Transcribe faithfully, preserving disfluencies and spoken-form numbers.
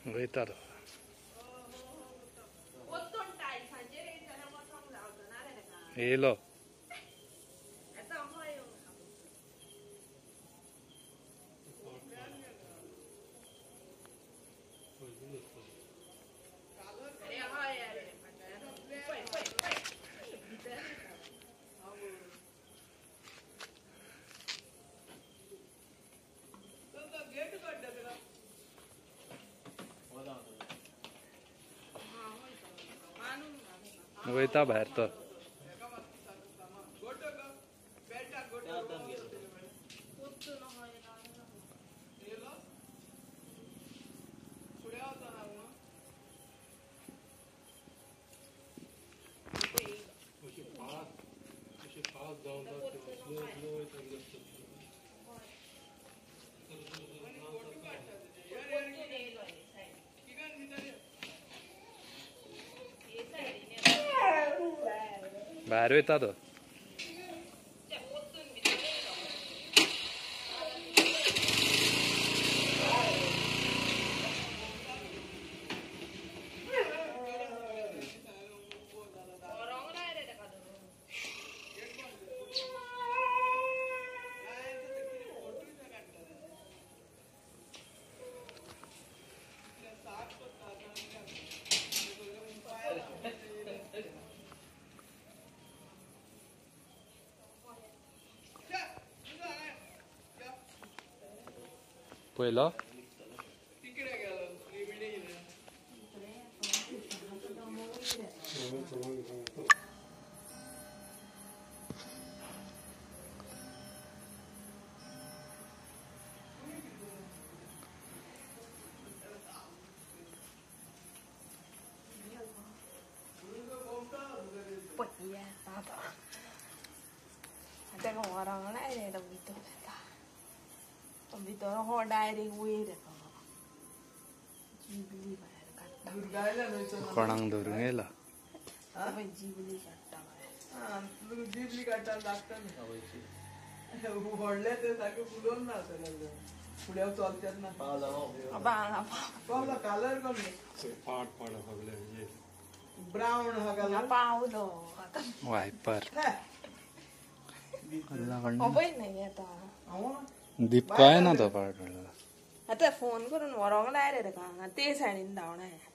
वयता तो येलो वयता बाहेर तो बाहेर वयता तो पहिला Iya, apa? Ada orang lain yang tak begitu kata. Tak begitu orang direct way deh kalau. Jibli bayar kata. कोणांग धरून Apa jibli kata bayar? Ah, lu jibli kata लागतं ना. वडले ते सारखे फुलून ना असं पुढे चालतात ना. Apa apa? पावला कलर कमी. पाट पाट हगले ये ब्राउन हा कलर. Apa ulo kata? वाइपर अल्लाह करना Apa ini ya tak? दीप का है ना तो पाट Ada phone ko rin orang lain deh kan. Nanti saya ni tahu nih.